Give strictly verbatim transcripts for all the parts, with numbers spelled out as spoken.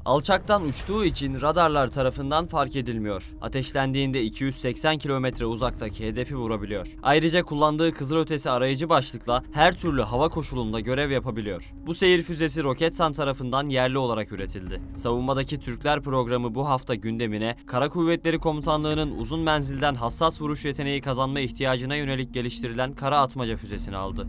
Alçaktan uçtuğu için radarlar tarafından fark edilmiyor. Ateşlendiğinde iki yüz seksen kilometre uzaktaki hedefi vurabiliyor. Ayrıca kullandığı kızılötesi arayıcı başlıkla her türlü hava koşulunda görev yapabiliyor. Bu seyir füzesi Roketsan tarafından yerli olarak üretildi. Savunmadaki Türkler programı bu hafta gündemine Kara Kuvvetleri Komutanlığı'nın uzun menzilden hassas vuruş yeteneği kazanma ihtiyacına yönelik geliştirilen Kara Atmaca füzesini aldı.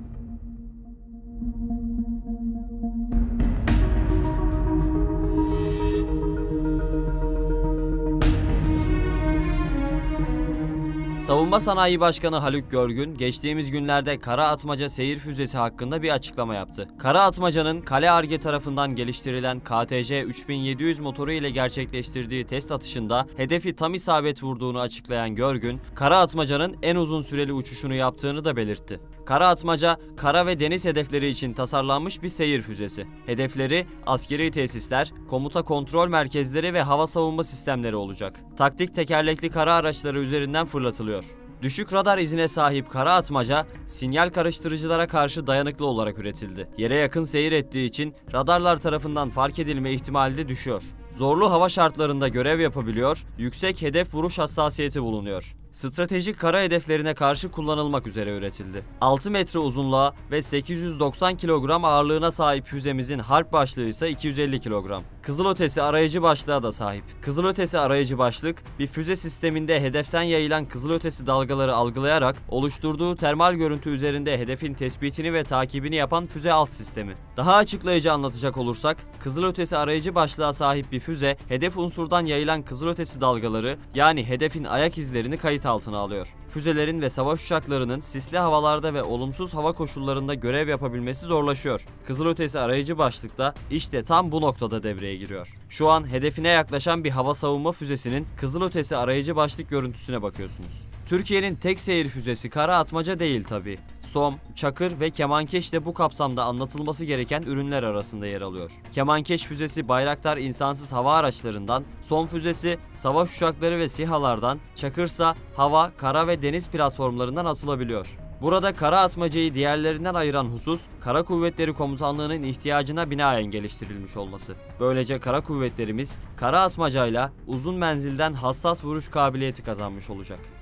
Savunma Sanayi Başkanı Haluk Görgün, geçtiğimiz günlerde Kara Atmaca seyir füzesi hakkında bir açıklama yaptı. Kara Atmaca'nın Kale Ar-Ge tarafından geliştirilen K T J üç bin yedi yüz motoru ile gerçekleştirdiği test atışında hedefi tam isabet vurduğunu açıklayan Görgün, Kara Atmaca'nın en uzun süreli uçuşunu yaptığını da belirtti. Kara Atmaca, kara ve deniz hedefleri için tasarlanmış bir seyir füzesi. Hedefleri askeri tesisler, komuta kontrol merkezleri ve hava savunma sistemleri olacak. Taktik tekerlekli kara araçları üzerinden fırlatılıyor. Düşük radar izine sahip Kara Atmaca, sinyal karıştırıcılara karşı dayanıklı olarak üretildi. Yere yakın seyir ettiği için radarlar tarafından fark edilme ihtimali de düşüyor. Zorlu hava şartlarında görev yapabiliyor, yüksek hedef vuruş hassasiyeti bulunuyor. Stratejik kara hedeflerine karşı kullanılmak üzere üretildi. altı metre uzunluğa ve sekiz yüz doksan kilogram ağırlığına sahip füzemizin harp başlığı ise iki yüz elli kilogram. Kızılötesi arayıcı başlığa da sahip. Kızılötesi arayıcı başlık, bir füze sisteminde hedeften yayılan kızılötesi dalgaları algılayarak oluşturduğu termal görüntü üzerinde hedefin tespitini ve takibini yapan füze alt sistemi. Daha açıklayıcı anlatacak olursak, kızılötesi arayıcı başlığa sahip bir füze, hedef unsurdan yayılan kızılötesi dalgaları, yani hedefin ayak izlerini kayıt altına alıyor. Füzelerin ve savaş uçaklarının sisli havalarda ve olumsuz hava koşullarında görev yapabilmesi zorlaşıyor. Kızılötesi arayıcı başlıkta işte tam bu noktada devreye giriyor. Şu an hedefine yaklaşan bir hava savunma füzesinin kızılötesi arayıcı başlık görüntüsüne bakıyorsunuz. Türkiye'nin tek seyir füzesi Kara Atmaca değil tabi. Som, Çakır ve Kemankeş de bu kapsamda anlatılması gereken ürünler arasında yer alıyor. Kemankeş füzesi Bayraktar insansız hava araçlarından, Som füzesi savaş uçakları ve SİHA'lardan, Çakırsa hava, kara ve deniz platformlarından atılabiliyor. Burada Kara Atmaca'yı diğerlerinden ayıran husus, Kara Kuvvetleri Komutanlığı'nın ihtiyacına binaen geliştirilmiş olması. Böylece Kara Kuvvetlerimiz, Kara Atmaca'yla uzun menzilden hassas vuruş kabiliyeti kazanmış olacak.